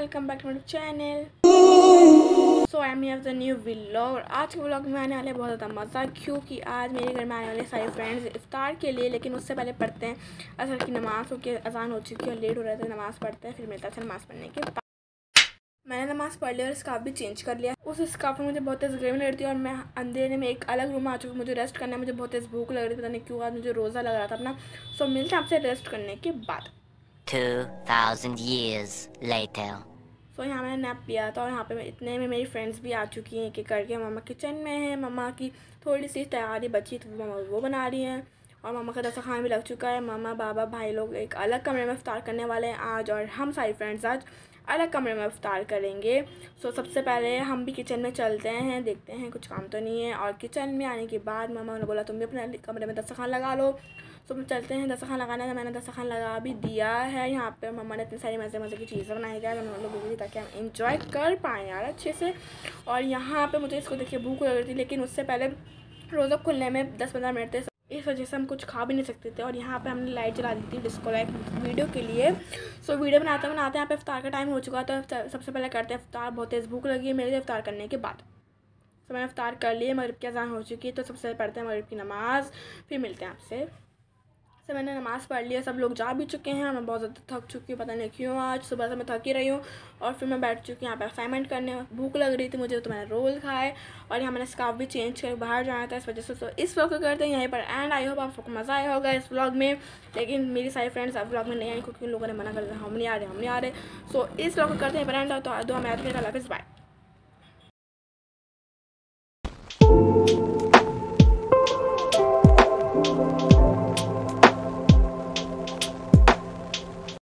Welcome back to my channel. So I am here the new vlog. और आज के vlog में आने वाले बहुत ज़्यादा मज़ा, क्योंकि आज मेरे घर में आने वाले सारे फ्रेंड्स इफ्तार के लिए। लेकिन उससे पहले पढ़ते हैं असर की नमाज़, क्योंकि अजान हो चुकी है और लेट हो रहा था। नमाज़ पढ़ते हैं, फिर मिलता है नमाज़ पढ़ने के बाद। मैंने नमाज़ पढ़ ली और स्कार्फ भी चेंज कर लिया। उस स्कार्फ में मुझे बहुत तेज़ गर्मी लग रही थी और मैं अंधेरे में एक अलग रूम में आ चुकी हूँ। मुझे रेस्ट करना है, मुझे बहुत तेज़ भूख लग रही थी, पता नहीं क्यों आज मुझे रोज़ा लग रहा था अपना। सो मिलते हैं आपसे रेस्ट करने के बाद। 2000 years later. सो यहाँ मैंने नैप लिया था और यहाँ पे इतने में मेरी फ्रेंड्स भी आ चुकी हैं एक एक करके। मम्मा किचन में है, मम्मा की थोड़ी सी तैयारी बची तो मम्मा वो बना रही हैं और मम्मा का दस्तरखान भी लग चुका है। मम्मा बाबा भाई लोग एक अलग कमरे में इफ्तार करने वाले हैं आज, और हम सारी फ्रेंड्स आज अलग कमरे में इफ्तार करेंगे। सो सबसे पहले हम भी किचन में चलते हैं, देखते हैं कुछ काम तो नहीं है। और किचन में आने के बाद मम्मा ने बोला तुम भी अपने कमरे में दस्तरखान लगा लो। तो हम चलते हैं दस्तरखान लगाने का। मैंने दस्तरखान लगा भी दिया है। यहाँ पे मम्मा ने इतनी सारी मज़े मज़े की चीज़ें बनाई गई हम लोगों के लिए, ताकि हम इंजॉय कर पाएँ यार अच्छे से। और यहाँ पे मुझे इसको देखिए भूख लग रही थी, लेकिन उससे पहले रोज़ा खुलने में 10-15 मिनट थे, इस वजह से हम कुछ खा भी नहीं सकते थे। और यहाँ पे हमने लाइट जला दी थी डिस्को लाइट वीडियो के लिए। सो वीडियो बनाते बनाते यहाँ पे इफ्तार का टाइम हो चुका। तो सबसे पहले करते हैं इफ्तार। बहुत तेज़ भूख लगी है मेरे इफ्तार करने के बाद। तो मैंने इफ्तार कर लिए, मगरिब की अज़ान हो चुकी है। तो सबसे पहले पढ़ते हैं मगरिब की नमाज़, फिर मिलते हैं आपसे। तो मैंने नमाज़ पढ़ लिया, सब लोग जा भी चुके हैं। मैं बहुत ज़्यादा थक चुकी हूँ, पता नहीं क्यों आज सुबह से मैं थक ही रही हूँ। और फिर मैं बैठ चुकी हूँ यहाँ पे असाइनमेंट करने। भूख लग रही थी मुझे तो मैंने रोल खाए, और यहाँ मैंने स्कार्फ भी चेंज कर बाहर जाना था, इस वजह से। तो इस व्लॉग को करते हैं यहीं पर एंड। आई होप आप सबको मज़ा आया होगा इस व्लॉग में। लेकिन मेरी सारी फ्रेंड्स अब व्लॉग में नहीं आई, क्योंकि उन लोगों ने मना कर दिया हम नहीं आ रहे, हम नहीं आ रहे। सो इस व्लॉग को करते हैं पर एंड। तो दो हमें याद करेगा। बाय।